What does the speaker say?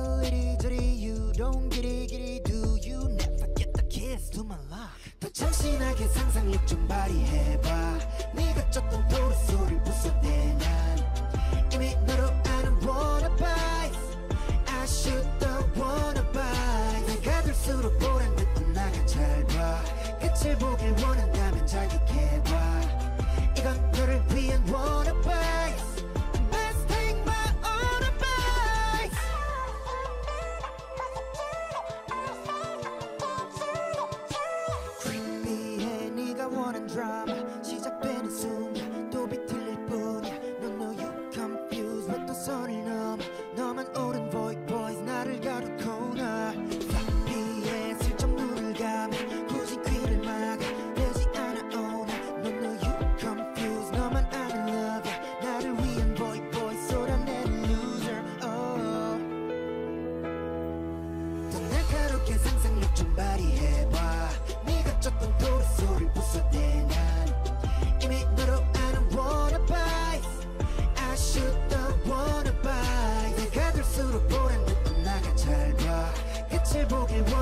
well 이리저리 you don't get it do you never get the kiss to my love 더 참신하게 상상력 좀 발휘해봐 네가 쫓던 도로 소리를 부숴대 난 이미 너로 아는 wannabes I should the wannabes 내가 들수록 보란 듯한 나가 잘 봐 끝을 보길 원한다면 자극해봐 이건 너를 위한 wannabes Let's take my own advice Creepy해 네가 원한 드라마 시작되는 순간 또 비틀릴 뿐이야 No no you confused 왜 또 선을 넘어 너만 옳은 boys 나를 가두거나 Floppy해 슬쩍 눈을 감아 굳이 귀를 막아 되지 않아 oh no no you confused 너만 아는 love 나를 위한 boys 쏟아내는 loser oh 더 날카롭게 상상력 좀 발휘해봐 네가 쫓던 도로 소리를 부숴대 난 이미 너로 아는 wannabes I should the wannabes 내가 들수록 보란 듯한 나가 잘 봐 끝을 보길